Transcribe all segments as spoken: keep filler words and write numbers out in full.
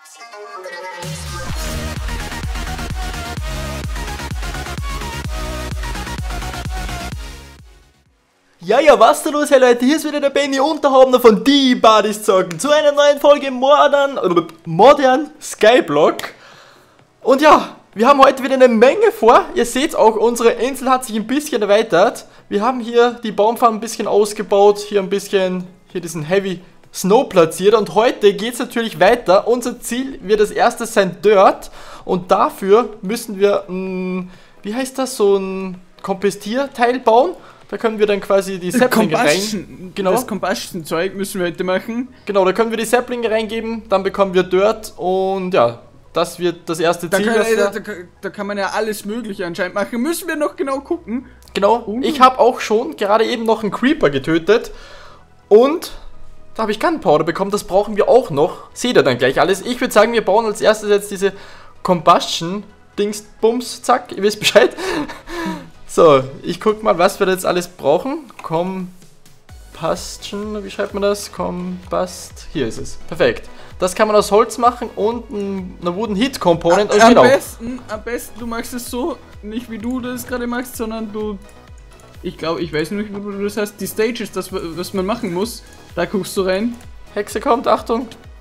Ja, ja, was da los, hey Leute, hier ist wieder der Benny Unterhabner von Die Buddies zocken zu einer neuen Folge Modern, äh, Modern Skyblock. Und ja, wir haben heute wieder eine Menge vor. Ihr seht auch, unsere Insel hat sich ein bisschen erweitert. Wir haben hier die Baumfarm ein bisschen ausgebaut, hier ein bisschen, hier diesen Heavy Snow platziert. Und heute geht es natürlich weiter. Unser Ziel wird als erstes sein Dirt. Und dafür müssen wir, mh, wie heißt das, so ein Kompostierteil bauen. Da können wir dann quasi die Saplinge rein... Genau. Das Combustion-Zeug müssen wir heute machen. Genau, da können wir die Saplinge reingeben, dann bekommen wir Dirt und ja, das wird das erste Da Ziel. kann, das da, da, da kann man ja alles mögliche anscheinend machen. Müssen wir noch genau gucken. Genau, Uh. ich habe auch schon gerade eben noch einen Creeper getötet und da habe ich Gunpowder bekommen, das brauchen wir auch noch. Seht ihr dann gleich alles. Ich würde sagen, wir bauen als erstes jetzt diese Combustion-Dings-Bums, zack, ihr wisst Bescheid. So, ich guck mal, was wir jetzt alles brauchen. Combustion, wie schreibt man das? Combust, hier ist es. Perfekt. Das kann man aus Holz machen und eine Wooden Heat Component. Am, Und am, genau. besten, am besten, du machst es so, nicht wie du das gerade machst, sondern du, ich glaube, ich weiß nicht, wie du das hast, die Stages, das, was man machen muss, da guckst du rein. Hexe kommt, Achtung.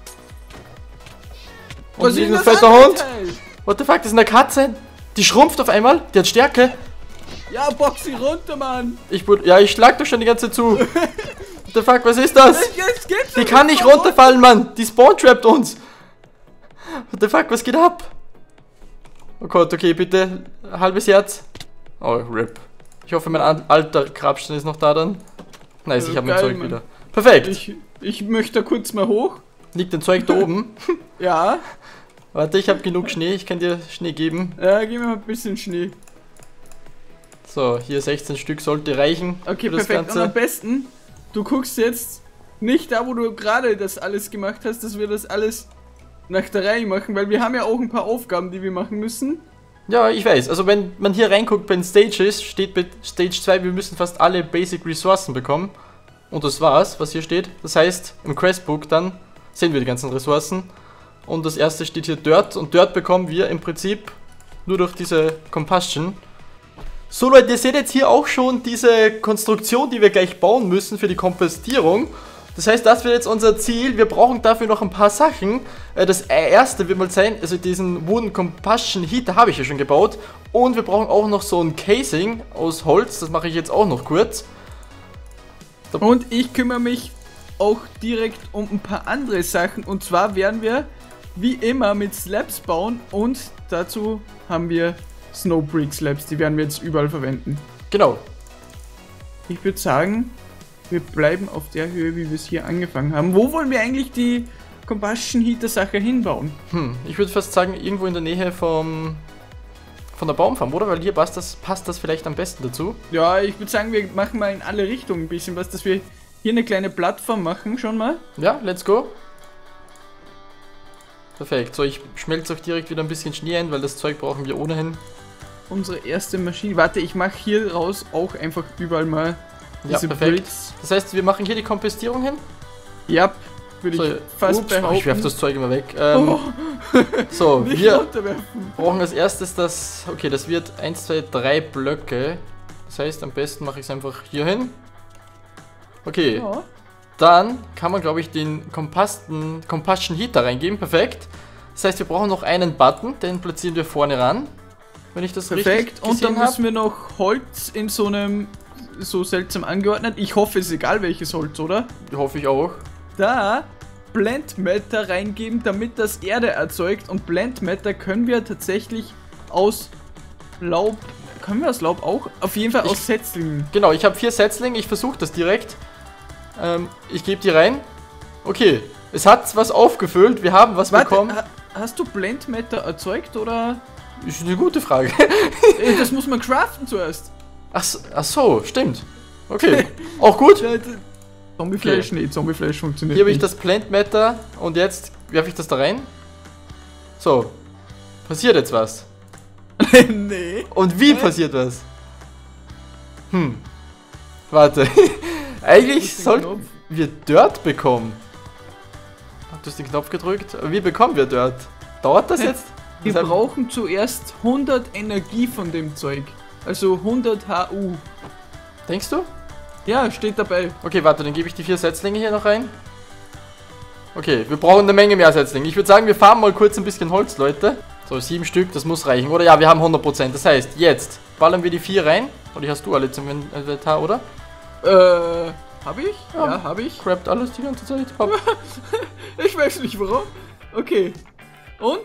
Und Was ist dieses das fette andere Hund. Teil? What the fuck, das ist eine Katze. Die schrumpft auf einmal, die hat Stärke. Ja, box sie runter, Mann! Ich wurde, ja, ich schlag doch schon die ganze zu. What the fuck, was ist das? Jetzt geht's Die kann nicht runterfallen, Mann. Die spawn-trappt uns. What the fuck, was geht ab? Oh Gott, okay, bitte. Halbes Herz. Oh, RIP. Ich hoffe, mein an- alter Grabstein ist noch da dann. Nice, Äh, ich habe mein geil, Zeug Mann. wieder. Perfekt. Ich, ich möchte da kurz mal hoch. Liegt dein Zeug da oben? Ja. Warte, ich habe genug Schnee. Ich kann dir Schnee geben. Ja, gib mir mal ein bisschen Schnee. So, hier sechzehn Stück sollte reichen. Okay, für das perfekt. Und am Ganze. besten, du guckst jetzt nicht da, wo du gerade das alles gemacht hast, dass wir das alles nach der Reihe machen, weil wir haben ja auch ein paar Aufgaben, die wir machen müssen. Ja, ich weiß. Also wenn man hier reinguckt bei den Stages, steht bei Stage zwei, wir müssen fast alle Basic Ressourcen bekommen. Und das war's, was hier steht. Das heißt, im Questbook dann sehen wir die ganzen Ressourcen. Und das erste steht hier Dirt. Und Dirt bekommen wir im Prinzip nur durch diese Combustion. So Leute, ihr seht jetzt hier auch schon diese Konstruktion, die wir gleich bauen müssen für die Kompostierung. Das heißt, das wird jetzt unser Ziel. Wir brauchen dafür noch ein paar Sachen. Das erste wird mal sein, also diesen Wooden Combustion Heater habe ich ja schon gebaut. Und wir brauchen auch noch so ein Casing aus Holz. Das mache ich jetzt auch noch kurz. Und ich kümmere mich auch direkt um ein paar andere Sachen. Und zwar werden wir wie immer mit Slabs bauen. Und dazu haben wir Snowbrick Slabs. Die werden wir jetzt überall verwenden. Genau. Ich würde sagen, wir bleiben auf der Höhe, wie wir es hier angefangen haben. Wo wollen wir eigentlich die Combustion Heater Sache hinbauen? Hm, ich würde fast sagen, irgendwo in der Nähe vom, von der Baumfarm, oder? Weil hier passt das, passt das vielleicht am besten dazu. Ja, ich würde sagen, wir machen mal in alle Richtungen ein bisschen was, dass wir hier eine kleine Plattform machen, schon mal. Ja, let's go. Perfekt. So, ich schmelze auch direkt wieder ein bisschen Schnee ein, weil das Zeug brauchen wir ohnehin. Unsere erste Maschine. Warte, ich mache hier raus auch einfach überall mal Ja, diese perfekt. Bricks. Das heißt, wir machen hier die Kompostierung hin. Ja, würde So, ich fast ups, behaupten. oh, ich werfe das Zeug immer weg. Ähm, Oh, so, nicht wir runterwerfen. brauchen als erstes das... Okay, das wird eins, zwei, drei Blöcke. Das heißt, am besten mache ich es einfach hier hin. Okay, Ja. dann kann man, glaube ich, den Komposten, Combustion Heater reingeben. Perfekt. Das heißt, wir brauchen noch einen Button, den platzieren wir vorne ran. Wenn ich das Perfekt. richtig Und dann gesehen habe. müssen wir noch Holz in so einem so seltsam angeordnet. Ich hoffe, es ist egal welches Holz, oder? Hoffe ich auch. Da Blend Matter reingeben, damit das Erde erzeugt. Und Blend Matter können wir tatsächlich aus Laub. Können wir aus Laub auch? Auf jeden Fall Ich- aus Setzlingen. Genau, ich habe vier Setzlinge, ich versuche das direkt. Ähm, ich gebe die rein. Okay, es hat was aufgefüllt, wir haben was Warte, bekommen. ha hast du Blend Matter erzeugt oder? Ist eine gute Frage. Äh, Das muss man craften zuerst. Ach, so- ach so, stimmt. Okay, auch gut. Zombiefleisch, Okay. nee, Zombiefleisch funktioniert Hier habe ich nicht. das Plant Matter und jetzt werfe ich das da rein. So, passiert jetzt was. Nee. Und wie Hä? passiert was? Hm, warte. Eigentlich den sollten Knopf. wir Dirt bekommen. Du hast den Knopf gedrückt. Wie bekommen wir Dirt? Dauert das jetzt? Wir Das brauchen zuerst hundert Energie von dem Zeug. Also hundert H U. Denkst du? Ja, steht dabei. Okay, warte, dann gebe ich die vier Setzlinge hier noch rein. Okay, wir brauchen eine Menge mehr Setzlinge. Ich würde sagen, wir farmen mal kurz ein bisschen Holz, Leute. So, sieben Stück, das muss reichen. Oder ja, wir haben hundert Prozent. Das heißt, jetzt ballern wir die vier rein. Oder die hast du alle zum Inventar, oder? Äh, hab ich? Ja. Ja, hab ich. Grabt alles die ganze Zeit. Hopp. Ich weiß nicht warum. Okay. Und?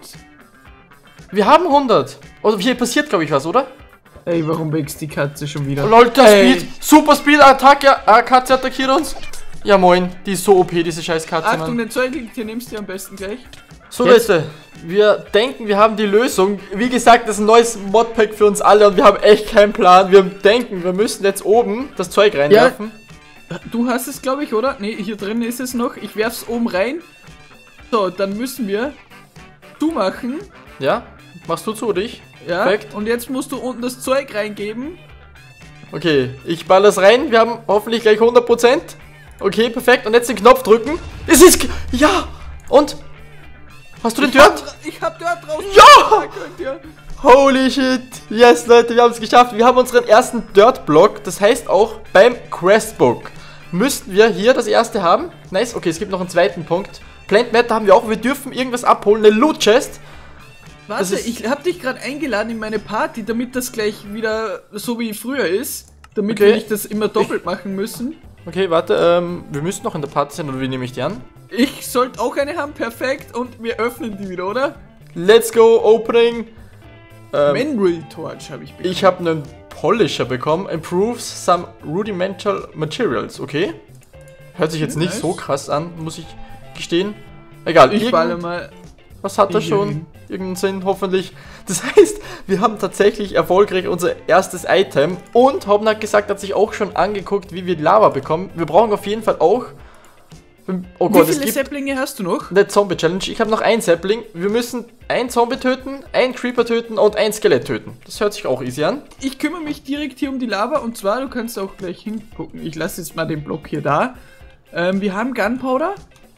Wir haben hundert. Oder hier passiert, glaube ich, was, oder? Ey, warum wächst die Katze schon wieder? Oh, Leute, Ey. Speed. Super Speed, Attacke. Äh, Katze attackiert uns. Ja, moin. Die ist so O P, diese scheiß Katze, Achtung, Mann. den Zeug liegt hier, nimmst du am besten gleich. So, Jetzt. Leute. Wir denken, wir haben die Lösung. Wie gesagt, das ist ein neues Modpack für uns alle und wir haben echt keinen Plan. Wir denken, wir müssen jetzt oben das Zeug reinwerfen. Du hast es, glaube ich, oder? Ne, hier drin ist es noch. Ich werf's oben rein. So, dann müssen wir zumachen. Ja? Machst du zu, oder ich? Ja. Perfekt. Und jetzt musst du unten das Zeug reingeben. Okay, ich baller es rein. Wir haben hoffentlich gleich hundert Prozent. Okay, perfekt. Und jetzt den Knopf drücken. Es ist... Ja! Und? Hast du den Ich Dirt? hab, ich hab Dirt draus. Ja! Könnt ihr. Holy shit! Yes, Leute, wir haben es geschafft. Wir haben unseren ersten Dirt-Block. Das heißt auch, beim Questbook müssten wir hier das erste haben. Nice. Okay, es gibt noch einen zweiten Punkt. Plant Matter haben wir auch. Wir dürfen irgendwas abholen. Eine Loot-Chest. Warte, ist- ich hab dich gerade eingeladen in meine Party, damit das gleich wieder so wie früher ist. Damit Okay. wir nicht das immer doppelt machen müssen. Okay, warte. Ähm, wir müssen noch in der Party sein, oder wie nehme ich die an? Ich sollte auch eine haben, perfekt. Und wir öffnen die wieder, oder? Let's go, Opening. Ähm, Memory Torch habe ich bekommen. ich habe einen Polisher bekommen. Improves some rudimental materials. Okay. Hört sich jetzt Okay, nicht nice. so krass an, muss ich gestehen. Egal, Ich irgend- balle mal. was hat er hier schon? hin. Irgendeinen Sinn, hoffentlich. Das heißt, wir haben tatsächlich erfolgreich unser erstes Item. Und Hauben hat gesagt, hat sich auch schon angeguckt, wie wir Lava bekommen. Wir brauchen auf jeden Fall auch... Oh Wie Gott, es viele gibt Säpplinge hast du noch? eine Zombie-Challenge. Ich habe noch einen Sapling. Wir müssen einen Zombie töten, einen Creeper töten und ein Skelett töten. Das hört sich auch easy an. Ich kümmere mich direkt hier um die Lava. Und zwar, du kannst auch gleich hingucken. Ich lasse jetzt mal den Block hier da. Ähm, wir haben Gunpowder.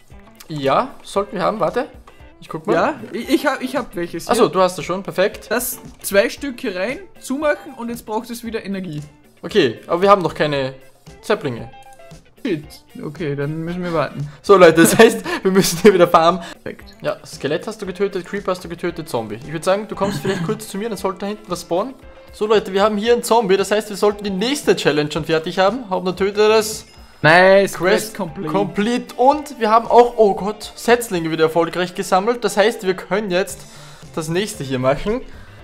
Ja, sollten wir haben. Warte. Ich guck mal. Ja, ich, ich habe ich hab welches hier. Achso, du hast das schon. Perfekt. Das zwei Stück hier rein, zumachen und jetzt braucht es wieder Energie. Okay, aber wir haben noch keine Saplinge. Shit. Okay, dann müssen wir warten. So Leute, das heißt, wir müssen hier wieder farmen. Perfekt. Ja, Skelett hast du getötet, Creeper hast du getötet, Zombie. Ich würde sagen, du kommst vielleicht kurz zu mir, dann sollte da hinten was spawnen. So Leute, wir haben hier einen Zombie, das heißt, wir sollten die nächste Challenge schon fertig haben. Hauptner tötet das. Nice, Quest complete. complete. Und wir haben auch, oh Gott, Setzlinge wieder erfolgreich gesammelt. Das heißt, wir können jetzt das nächste hier machen.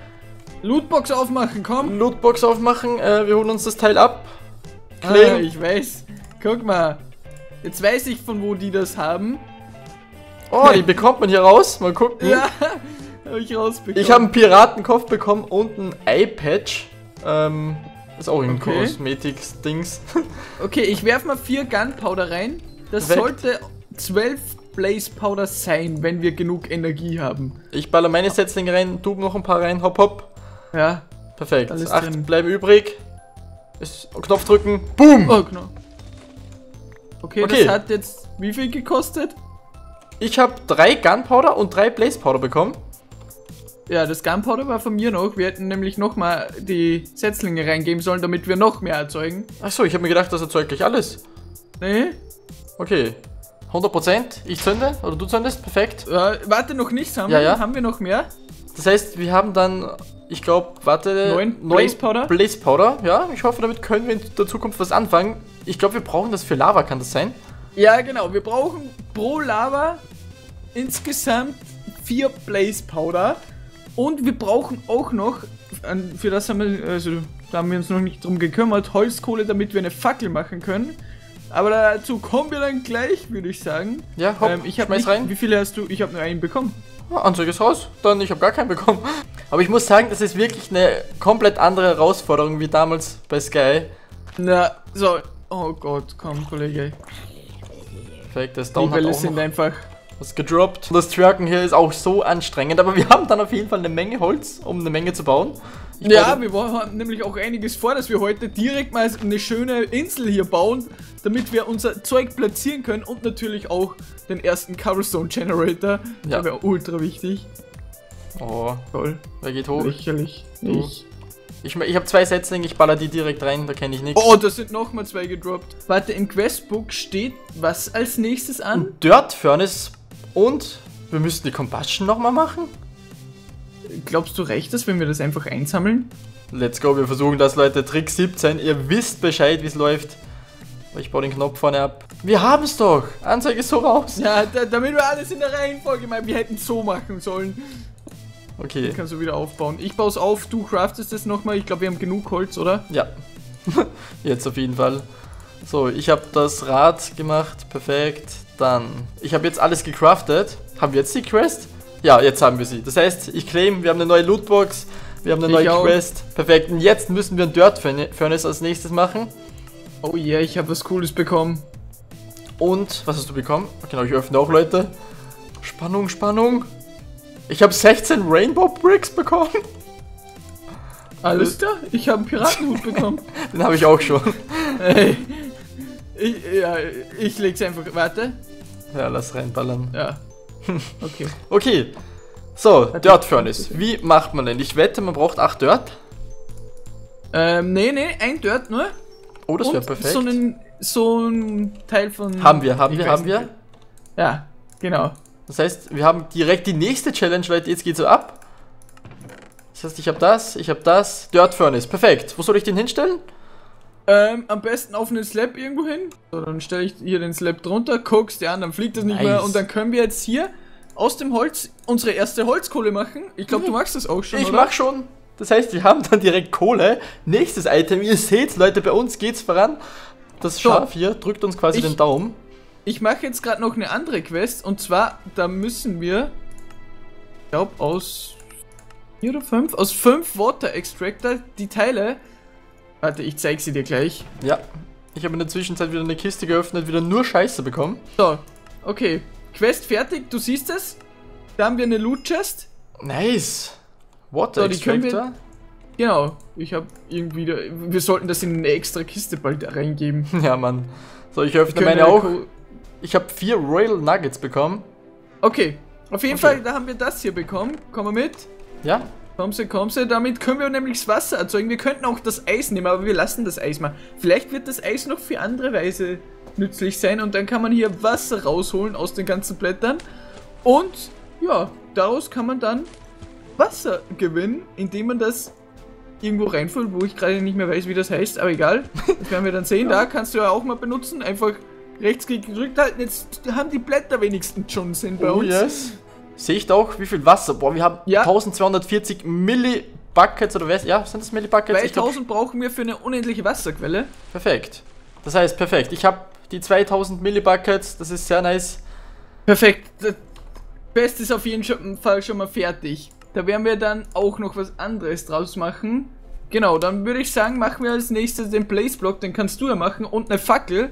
Lootbox aufmachen, komm. Lootbox aufmachen, äh, wir holen uns das Teil ab. Ah, Claim. ich weiß. Guck mal. Jetzt weiß ich, von wo die das haben. Oh, die bekommt man hier raus. Mal gucken. Ja, habe ich rausbekommen. Ich habe einen Piratenkopf bekommen und ein Eye-Patch. Ähm, ist auch ein Okay. Kosmetik-Dings. Okay, ich werf mal vier Gunpowder rein. Das Perfekt. sollte zwölf Blaze Powder sein, wenn wir genug Energie haben. Ich baller meine Setzlinge rein, du noch ein paar rein, hopp hopp. Ja. Perfekt. Alles Acht drin. bleiben übrig. Ist, Knopf drücken. Boom! Oh, genau. Okay, Okay. das hat jetzt wie viel gekostet? Ich habe drei Gunpowder und drei Blaze Powder bekommen. Ja, das Gunpowder war von mir noch. Wir hätten nämlich nochmal die Setzlinge reingeben sollen, damit wir noch mehr erzeugen. Achso, ich habe mir gedacht, das erzeugt gleich alles. Nee? Okay. hundert Prozent. Ich zünde oder du zündest. Perfekt. Äh, warte, noch nichts haben Ja, wir. ja. Haben wir noch mehr? Das heißt, wir haben dann, ich glaube, warte... Neun Blaze Powder? Blaze Powder. Ja, ich hoffe, damit können wir in der Zukunft was anfangen. Ich glaube, wir brauchen das für Lava, kann das sein? Ja, genau. Wir brauchen pro Lava insgesamt vier Blaze Powder. Und wir brauchen auch noch, an- für das haben wir, also da haben wir uns noch nicht drum gekümmert, Holzkohle, damit wir eine Fackel machen können. Aber dazu kommen wir dann gleich, würde ich sagen. Ja, hopp, Ähm, ich habe schmeiß nicht, rein. Wie viele hast du? Ich habe nur einen bekommen. Ja, Anzeige ist raus. Dann, ich habe gar keinen bekommen. Aber ich muss sagen, das ist wirklich eine komplett andere Herausforderung wie damals bei Sky. Na, so. Oh Gott, komm, Kollege. Perfekt, das Die Down hat Bälle auch sind noch einfach. was gedroppt. Und das Trucken hier ist auch so anstrengend, aber wir haben dann auf jeden Fall eine Menge Holz, um eine Menge zu bauen. Ich Ja, wir haben nämlich auch einiges vor, dass wir heute direkt mal eine schöne Insel hier bauen, damit wir unser Zeug platzieren können und natürlich auch den ersten Cobblestone Generator. Ja. Der wäre ultra wichtig. Oh, Toll. wer geht hoch? Lächerlich. Du. Ich. Ich, ich habe zwei Setzlinge, ich baller die direkt rein, da kenne ich nichts. Oh, da sind nochmal zwei gedroppt. Warte, im Questbook steht was als nächstes an? Dirt Furnace und wir müssen die Combustion nochmal machen? Glaubst du, reicht das, wenn wir das einfach einsammeln? Let's go, wir versuchen das, Leute. Trick siebzehn, ihr wisst Bescheid, wie es läuft. Ich baue den Knopf vorne ab. Wir haben es doch! Anzeige ist so raus. Ja, da, damit wir alles in der Reihenfolge machen. Wir hätten es so machen sollen. Okay. Kannst du wieder aufbauen. Ich baue es auf, du craftest es nochmal. Ich glaube, wir haben genug Holz, oder? Ja. Jetzt auf jeden Fall. So, ich habe das Rad gemacht. Perfekt. Dann, ich habe jetzt alles gecraftet. Haben wir jetzt die Quest? Ja, jetzt haben wir sie. Das heißt, ich claim, wir haben eine neue Lootbox. Wir haben eine Ich neue auch. Quest. Perfekt. Und jetzt müssen wir ein Dirt Furnace als nächstes machen. Oh yeah, ich habe was Cooles bekommen. Und, was hast du bekommen? Genau, ich öffne auch, Leute. Spannung, Spannung. Ich habe sechzehn Rainbow Bricks bekommen. Alles klar, ich habe einen Piratenhut bekommen. Den habe ich auch schon. Ey, ich, ja, ich leg's einfach. Warte. Ja, lass reinballern. Ja. Okay. Okay. So, Dirt Furnace. Wie macht man denn? Ich wette, man braucht acht Dirt. Ähm, nee, nee, ein Dirt nur. Oh, das wäre Und perfekt. so ein, so ein Teil von... Haben wir, haben ich wir, weiß haben nicht. wir. Ja, genau. Das heißt, wir haben direkt die nächste Challenge, Leute. Jetzt geht's so ab. Das heißt, ich habe das, ich habe das. Dirt Furnace. Perfekt. Wo soll ich den hinstellen? Ähm, am besten auf einen Slab irgendwo hin. So, dann stelle ich hier den Slab drunter, guckst dir an, dann fliegt das nicht Nice. mehr. Und dann können wir jetzt hier aus dem Holz unsere erste Holzkohle machen. Ich glaube, du magst das auch schon, Ich oder? mach schon. Das heißt, wir haben dann direkt Kohle. Nächstes Item. Ihr seht's, Leute, bei uns geht's voran. Das So. Schaf hier drückt uns quasi Ich- den Daumen. Ich mache jetzt gerade noch eine andere Quest. Und zwar, da müssen wir, ich glaube, aus vier oder fünf, aus fünf Water Extractor die Teile. Warte, ich zeige sie dir gleich. Ja. Ich habe in der Zwischenzeit wieder eine Kiste geöffnet, wieder nur Scheiße bekommen. So, okay. Quest fertig, du siehst es. Da haben wir eine Loot Chest. Nice. Water So, die können wir- Extractor. Genau, ich habe irgendwie, da, wir sollten das in eine extra Kiste bald reingeben. Ja, Mann. So, ich öffne Können meine wir- auch. Ich habe vier Royal Nuggets bekommen. Okay, auf jeden Okay. Fall, da haben wir das hier bekommen. Komm mal mit. Ja. Komm sie, komm sie. Damit können wir nämlich das Wasser erzeugen. Wir könnten auch das Eis nehmen, aber wir lassen das Eis mal. Vielleicht wird das Eis noch für andere Weise nützlich sein und dann kann man hier Wasser rausholen aus den ganzen Blättern. Und ja, daraus kann man dann Wasser gewinnen, indem man das irgendwo reinfüllt, wo ich gerade nicht mehr weiß, wie das heißt, aber egal. Das werden wir dann sehen. Da kannst du ja auch mal benutzen. Einfach Rechtsklick gedrückt halten. Jetzt haben die Blätter wenigstens schon Sinn bei Oh uns. yes. Sehe ich doch, wie viel Wasser. Boah, wir haben Ja. eintausendzweihundertvierzig Millibuckets oder was? Ja, sind das Millibuckets? Ich glaub, zweitausend brauchen wir für eine unendliche Wasserquelle. perfekt. Das heißt, perfekt. Ich habe die zweitausend Millibuckets, das ist sehr nice. Perfekt. Das Beste ist auf jeden Fall schon mal fertig. Da werden wir dann auch noch was anderes draus machen. Genau, dann würde ich sagen, machen wir als nächstes den Blazeblock, den kannst du ja machen und eine Fackel.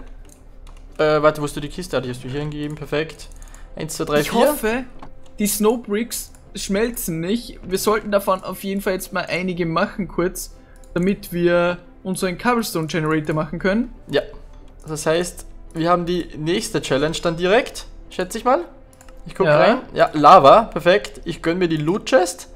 Äh, warte, wo hast du die Kiste? Ah, die hast du hier hingegeben, perfekt. eins, zwei, drei, Ich vier. hoffe, die Snowbricks schmelzen nicht. Wir sollten davon auf jeden Fall jetzt mal einige machen kurz, damit wir unseren Cobblestone Generator machen können. Ja. Das heißt, wir haben die nächste Challenge dann direkt, schätze ich mal. Ich gucke Ja. rein. Ja, Lava, perfekt. Ich gönne mir die Loot Chest.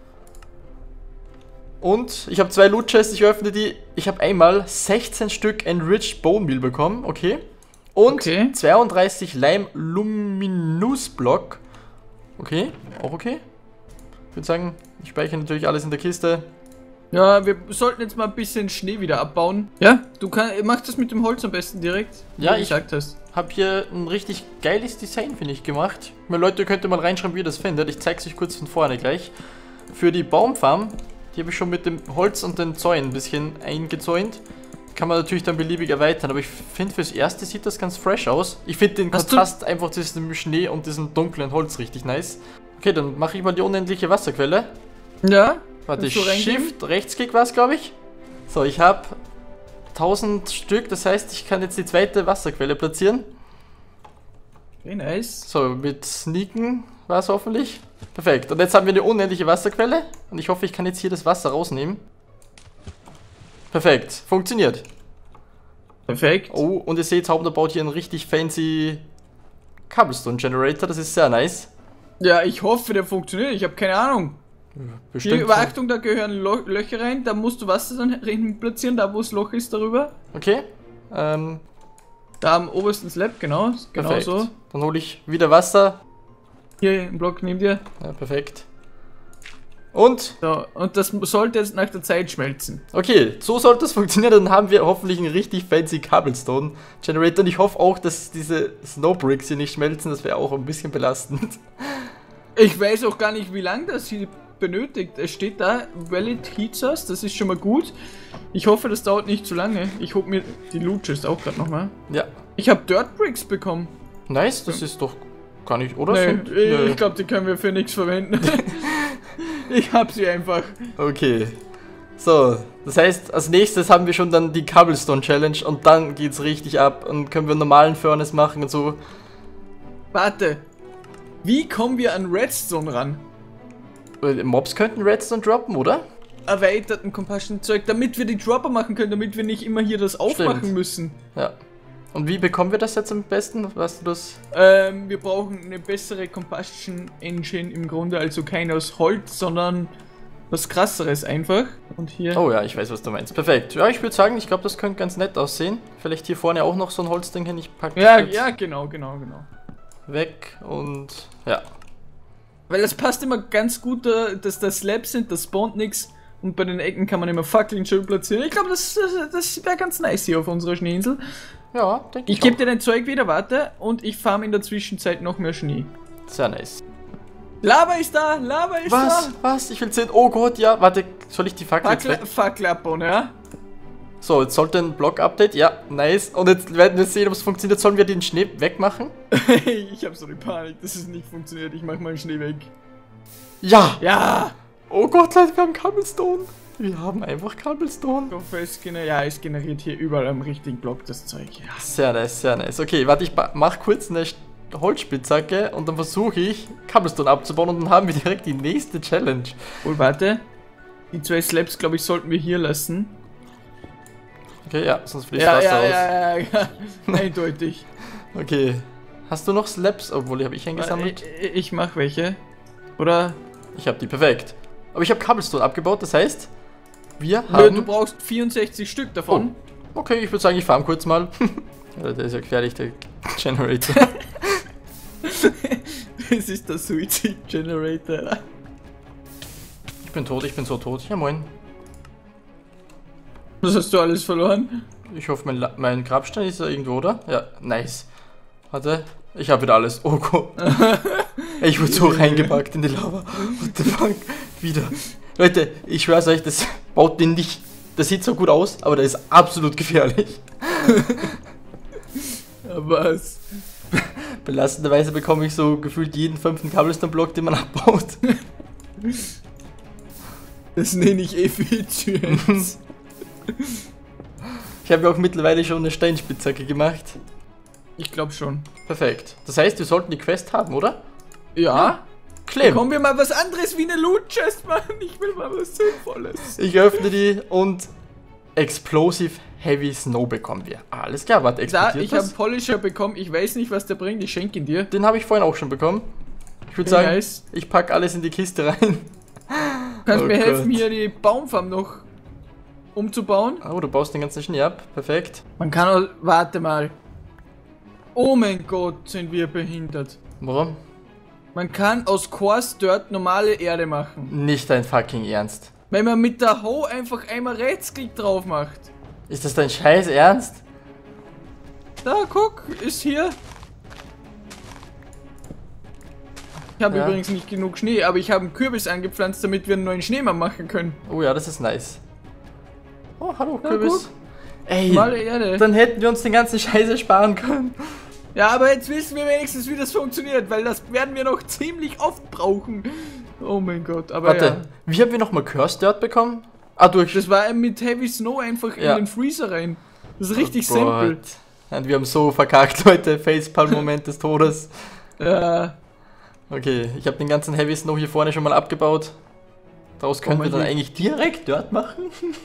Und ich habe zwei Loot Chests, ich öffne die. Ich habe einmal sechzehn Stück Enriched Bone Meal bekommen, okay. Und Okay. zweiunddreißig Lime Luminous Block. Okay, auch okay. Ich würde sagen, ich speichere natürlich alles in der Kiste. Ja, wir sollten jetzt mal ein bisschen Schnee wieder abbauen. Ja, du kannst, mach das mit dem Holz am besten direkt, wie Ja, du ich- gesagt hast. Hab hier ein richtig geiles Design, finde ich, gemacht. Mal Leute, könnt ihr mal reinschreiben, wie ihr das findet. Ich zeige es euch kurz von vorne gleich. Für die Baumfarm, die habe ich schon mit dem Holz und den Zäunen ein bisschen eingezäunt. Kann man natürlich dann beliebig erweitern, aber ich finde, fürs Erste sieht das ganz fresh aus. Ich finde den Hast du- Kontrast einfach zwischen dem Schnee und diesem dunklen Holz richtig nice. Okay, dann mache ich mal die unendliche Wasserquelle. Ja, Warte, Kannst du reingeben? Shift, Rechtsklick war es, glaube ich. So, ich habe tausend Stück, das heißt, ich kann jetzt die zweite Wasserquelle platzieren. okay, nice. So, mit Sneaken war es hoffentlich. Perfekt. Und jetzt haben wir eine unendliche Wasserquelle. Und ich hoffe, ich kann jetzt hier das Wasser rausnehmen. Perfekt. Funktioniert. Perfekt. Oh, und ihr seht, Hauptner baut hier einen richtig fancy Cobblestone Generator. Das ist sehr nice. Ja, ich hoffe, der funktioniert. Ich habe keine Ahnung. Bestimmt. Hier, Achtung, da gehören Lo Löcher rein. Da musst du Wasser dann rein platzieren, da wo das Loch ist darüber. Okay. Ähm, da am obersten Slab, genau. Genau perfekt. so. Dann hole ich wieder Wasser. Hier im Block neben dir. Ja, perfekt. Und? So, und das sollte jetzt nach der Zeit schmelzen. Okay, so sollte es funktionieren. Dann haben wir hoffentlich einen richtig fancy Cobblestone Generator. Und ich hoffe auch, dass diese Snowbricks hier nicht schmelzen. Das wäre auch ein bisschen belastend. Ich weiß auch gar nicht, wie lange das hier benötigt. Es steht da, Valid Heat Source, das ist schon mal gut. Ich hoffe, das dauert nicht zu lange. Ich hole mir die Loot Chest auch gerade nochmal. Ja. Ich habe Dirt Bricks bekommen. Nice, das ist doch gar nicht, oder? Nee, so? ich Nee. glaube, die können wir für nichts verwenden. Ich hab sie einfach. Okay. So, das heißt, als nächstes haben wir schon dann die Cobblestone Challenge und dann geht's richtig ab und können wir einen normalen Furnace machen und so. Warte. Wie kommen wir an Redstone ran? Weil Mobs könnten Redstone droppen, oder? Erweiterten Compassion-Zeug, damit wir die Dropper machen können, damit wir nicht immer hier das aufmachen Stimmt. müssen. Ja. Und wie bekommen wir das jetzt am besten? Weißt du das? Ähm, wir brauchen eine bessere Combustion Engine im Grunde, also kein aus Holz, sondern was krasseres einfach. Und hier. Oh ja, ich weiß, was du meinst. Perfekt. Ja, ich würde sagen, ich glaube, das könnte ganz nett aussehen. Vielleicht hier vorne auch noch so ein Holzding hin. Ich packe Ja, das jetzt ja, genau, genau, genau. weg und ja. Weil das passt immer ganz gut, da- dass das Slabs sind, das spawnt nichts. Und bei den Ecken kann man immer Fackeln schön platzieren. Ich glaube, das, das, das wäre ganz nice hier auf unserer Schneeinsel. Ja, denke ich. Ich gebe auch. dir dein Zeug wieder, warte. Und ich farm in der Zwischenzeit noch mehr Schnee. Sehr nice. Lava ist da, Lava ist Was? da. Was? Ich will sehen. Oh Gott, ja. Warte, soll ich die Fackel jetzt Fackel, weg? Fackel abbauen, ja? So, jetzt sollte ein Block-Update. Ja, nice. Und jetzt werden wir sehen, ob es funktioniert. Sollen wir den Schnee wegmachen? Ich habe so eine Panik, dass es nicht funktioniert. Ich mach mal den Schnee weg. Ja! Ja! Oh Gott, Leute, wir haben Cobblestone. Wir haben einfach Cobblestone. Ich hoffe, es generiert, ja, es generiert hier überall am richtigen Block das Zeug. Ja. Sehr nice, sehr nice. Okay, warte, ich ba- mach kurz eine St- Holzspitzhacke und dann versuche ich, Cobblestone abzubauen und dann haben wir direkt die nächste Challenge. Und warte. Die zwei Slabs, glaube ich, sollten wir hier lassen. Okay, ja, sonst fließt Ja, Wasser ja, aus. ja, ja, ja. Eindeutig. Okay. Hast du noch Slabs? Obwohl, die habe ich eingesammelt. Ich, ich mach welche. Oder? Ich habe die, perfekt. Aber ich habe Cobblestone abgebaut, das heißt, wir Nö, haben... du brauchst vierundsechzig Stück davon. Oh, okay, ich würde sagen, ich farm kurz mal. Ja, der ist ja gefährlich, der Generator. Das ist der Suicide Generator. Ich bin tot, ich bin so tot. Ja, moin. Was hast du alles verloren? Ich hoffe, mein, La mein Grabstein ist da irgendwo, oder? Ja, nice. Warte, ich habe wieder alles. Oh Gott. Ich wurde so reingepackt in die Lava. What the fuck? Wieder. Leute, ich schwör's euch, das baut den nicht. Das sieht so gut aus, aber der ist absolut gefährlich. Was? Belastenderweise bekomme ich so gefühlt jeden fünften Cobblestone-Block, den man abbaut. Das nenne ich Effizienz. Ich habe mir auch mittlerweile schon eine Steinspitzhacke gemacht. Ich glaube schon. Perfekt. Das heißt, wir sollten die Quest haben, oder? Ja? Claim. Kommen wir mal was anderes wie eine Loot Chest machen. Ich will mal was Sinnvolles. Ich öffne die und Explosive Heavy Snow bekommen wir. Alles klar, warte, Da, explodiert ich habe das? Polisher bekommen. Ich weiß nicht, was der bringt. Ich schenke ihn dir. Den habe ich vorhin auch schon bekommen. Ich würde Okay, sagen, nice. ich packe alles in die Kiste rein. Du kannst Oh mir helfen, Gott. hier die Baumfarm noch umzubauen. Oh, du baust den ganzen Schnee ab. Perfekt. Man kann auch... Warte mal. Oh mein Gott, sind wir behindert. Warum? Man kann aus Coarse Dirt normale Erde machen. Nicht dein fucking Ernst. Wenn man mit der Hoe einfach einmal Rechtsklick drauf macht. Ist das dein scheiß Ernst? Da, guck, ist hier. Ich habe Ja. übrigens nicht genug Schnee, aber ich habe einen Kürbis angepflanzt, damit wir einen neuen Schneemann machen können. Oh ja, das ist nice. Oh, hallo, Ja, Kürbis. guck. Ey, Normale Erde. dann hätten wir uns den ganzen Scheiße sparen können. Ja, aber jetzt wissen wir wenigstens, wie das funktioniert, weil das werden wir noch ziemlich oft brauchen. Oh mein Gott, aber Warte, ja. wie haben wir nochmal Cursed Dirt bekommen? Ah, durch... Das war mit Heavy Snow einfach Ja. in den Freezer rein. Das ist richtig Oh simpel. Gott. Und wir haben so verkackt, Leute. Facepalm-Moment des Todes. Ja. Okay, ich habe den ganzen Heavy Snow hier vorne schon mal abgebaut. Daraus können wir dann eigentlich direkt Dirt machen.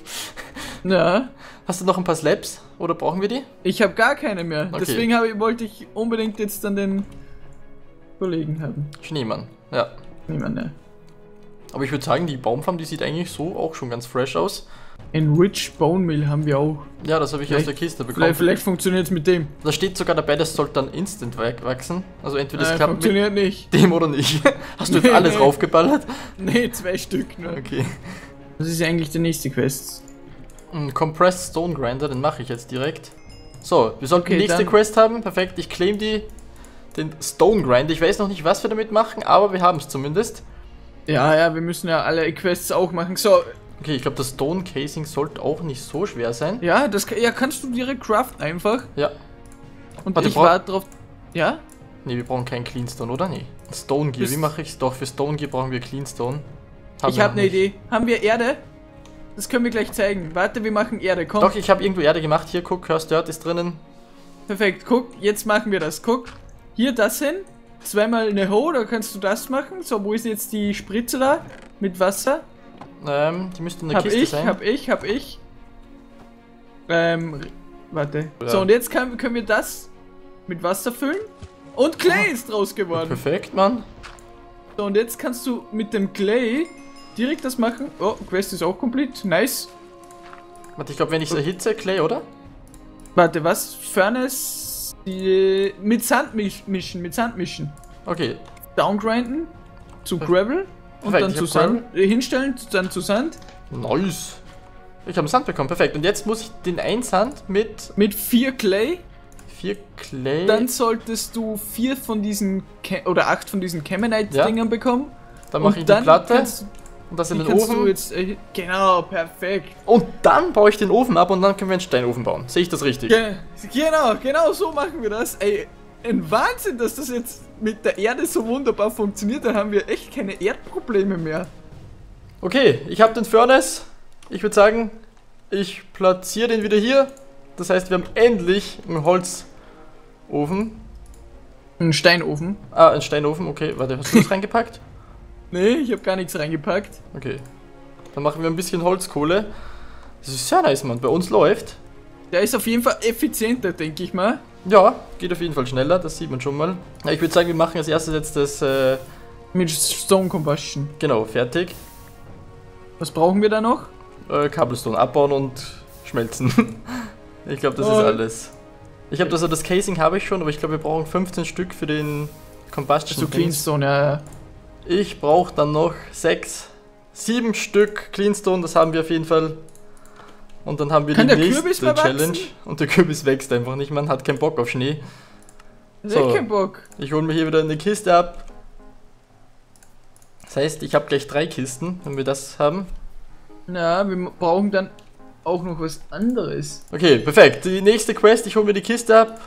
Ja. Hast du noch ein paar Slabs oder brauchen wir die? Ich habe gar keine mehr. Okay. Deswegen habe ich, wollte ich unbedingt jetzt dann den Kollegen haben. Schneemann, ja. Niemand, ne. Aber ich würde sagen, die Baumfarm, die sieht eigentlich so auch schon ganz fresh aus. Enrich Bone Mill haben wir auch. Ja, das habe ich Vielleicht- aus der Kiste bekommen. Vielleicht, vielleicht funktioniert es mit dem. Da steht sogar dabei, das sollte dann instant wa- wachsen. Also entweder das Äh, klappt mit funktioniert nicht. dem oder nicht. Hast du jetzt alles raufgeballert? Nee, zwei Stück nur. Okay. Das ist ja eigentlich der nächste Quest. Ein Compressed Stone Grinder, den mache ich jetzt direkt. So, wir sollten Okay, die nächste dann- Quest haben. Perfekt, ich claim die, den Stone Grinder. Ich weiß noch nicht, was wir damit machen, aber wir haben es zumindest. Ja, ja, wir müssen ja alle Quests auch machen. So, Okay, ich glaube, das Stone Casing sollte auch nicht so schwer sein. ja, das ja, kannst du direkt craften einfach. Ja. Und Warte, ich brauch- warte drauf. Ja? Ne, wir brauchen keinen Clean Stone, oder? Nee. Stone Gear, Bist- wie mache ich's? Doch, für Stone Gear brauchen wir Clean Stone. Haben Ich wir habe noch eine nicht. Idee. Haben wir Erde? Das können wir gleich zeigen. Warte, wir machen Erde. Komm. Doch, ich habe irgendwo Erde gemacht. Hier, guck, Cursed Dirt ist drinnen. Perfekt. Guck, jetzt machen wir das. Guck. Hier das hin. Zweimal eine Ho, da kannst du das machen. So, wo ist jetzt die Spritze da? Mit Wasser? Ähm, die müsste in der Hab Kiste ich, sein. hab ich, hab ich. Ähm, warte. Ja. So, und jetzt kann, können wir das mit Wasser füllen. Und Clay ist draus geworden. Perfekt, Mann. So, und jetzt kannst du mit dem Clay direkt das machen. Oh, Quest ist auch complete. Nice. Warte, ich glaube, wenn ich es erhitze, Clay, oder? Warte, was? Furnace. Die, mit Sand misch- mischen, mit Sand mischen. Okay. Downgrinden zu Gravel und Perfekt, dann ich zu hab Sand äh, hinstellen, dann zu Sand. Nice. Ich habe Sand bekommen, perfekt. Und jetzt muss ich den einen Sand mit Mit vier Clay. vier Clay. Dann solltest du vier von diesen Ca- oder acht von diesen Camonite-Dingern bekommen. dann mache und ich die dann Platte kannst, und das in die den kannst Ofen. du jetzt äh, genau, perfekt. Und dann baue ich den Ofen ab und dann können wir einen Steinofen bauen. Sehe ich das richtig? Ge genau, genau so machen wir das. Ey, ein Wahnsinn, dass das jetzt mit der Erde so wunderbar funktioniert. Dann haben wir echt keine Erdprobleme mehr. Okay, ich habe den Furnace. Ich würde sagen, ich platziere den wieder hier. Das heißt, wir haben endlich einen Holzofen. Ein Steinofen. Ah, einen Steinofen. Okay, warte, hast du das reingepackt? Nee, ich habe gar nichts reingepackt. Okay. Dann machen wir ein bisschen Holzkohle. Das ist sehr nice, Mann. Bei uns läuft. Der ist auf jeden Fall effizienter, denke ich mal. Ja, geht auf jeden Fall schneller, das sieht man schon mal. Ja, ich würde sagen, wir machen als erstes jetzt das, äh, Mit Stone Combustion. genau, fertig. Was brauchen wir da noch? Äh, Cobblestone abbauen und schmelzen. Ich glaube, das Oh. ist alles. Ich habe also das Casing habe ich schon, aber ich glaube, wir brauchen fünfzehn Stück für den Combustion. So Cleanstone, ja, ja. Ich brauche dann noch sechs, sieben Stück Cleanstone, das haben wir auf jeden Fall. Und dann haben wir Kann die der Kürbis nächste mal Challenge. wachsen? Und der Kürbis wächst einfach nicht, man hat keinen Bock auf Schnee. Das So. ist echt kein Bock. Ich hole mir hier wieder eine Kiste ab. Das heißt, ich habe gleich drei Kisten, wenn wir das haben. Na, wir brauchen dann auch noch was anderes. Okay, perfekt. Die nächste Quest, ich hole mir die Kiste ab.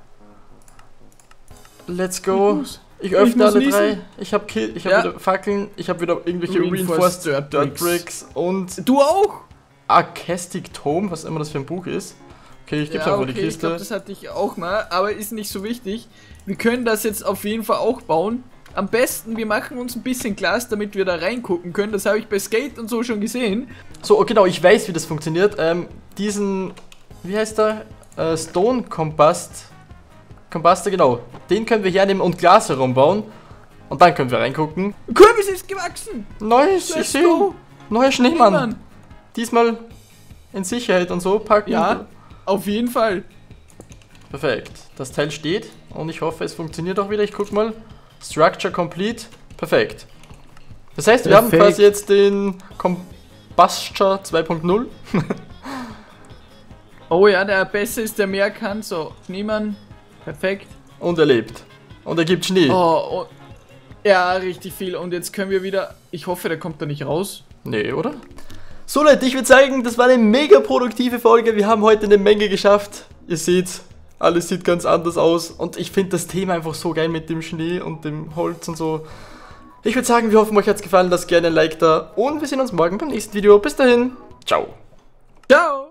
Let's go. Ich muss- Ich öffne muss alle niesen. drei. Ich habe ich hab Ja. wieder Fackeln, ich habe wieder irgendwelche Reinforced Reinforced Dirt Dirt Bricks. Bricks und Du auch? Arcastic Tome, was immer das für ein Buch ist. Okay, ich gebe Ja, einfach okay, die ich Kiste. glaube, das hatte ich auch mal, aber ist nicht so wichtig. Wir können das jetzt auf jeden Fall auch bauen. Am besten, wir machen uns ein bisschen Glas, damit wir da reingucken können. Das habe ich bei Skate und so schon gesehen. So, genau, ich weiß, wie das funktioniert. Ähm, diesen, wie heißt der? Äh, Stone Combust. Combuster, genau. Den können wir hernehmen und Glas herumbauen. Und dann können wir reingucken. Kürbis ist gewachsen! Nice, ich Let's sehe. go! Neuer Schneemann. Schneemann. Diesmal in Sicherheit und so packen. Ja, auf jeden Fall. Perfekt. Das Teil steht und ich hoffe, es funktioniert auch wieder. Ich guck mal. Structure complete. Perfekt. Das heißt, wir Perfekt. haben quasi jetzt den Combustor zwei Punkt null. Oh ja, der besser ist, der mehr kann. So, Schneemann. Perfekt. Und er lebt. Und er gibt Schnee. Oh, oh. Ja, richtig viel. Und jetzt können wir wieder... Ich hoffe, der kommt da nicht raus. Nee, oder? So Leute, ich würde sagen, das war eine mega produktive Folge. Wir haben heute eine Menge geschafft. Ihr seht, alles sieht ganz anders aus. Und ich finde das Thema einfach so geil mit dem Schnee und dem Holz und so. Ich würde sagen, wir hoffen, euch hat es gefallen. Lasst gerne ein Like da. Und wir sehen uns morgen beim nächsten Video. Bis dahin. Ciao. Ciao!